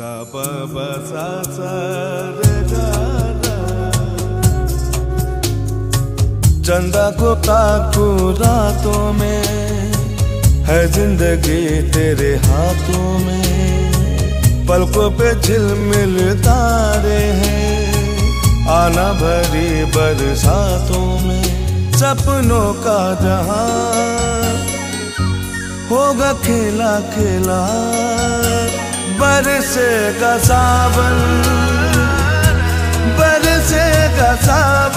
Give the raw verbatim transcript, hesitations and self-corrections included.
गा प प सा सा रे गा रा। चंदा को ताकू रातों में, है जिंदगी तेरे हाथों में। पलकों पे झिलमिल तारे हैं, आना भरी बरसातों में। सपनों का जहां होगा खेला खेला, बरसेगा सावन, बरसेगा सावन।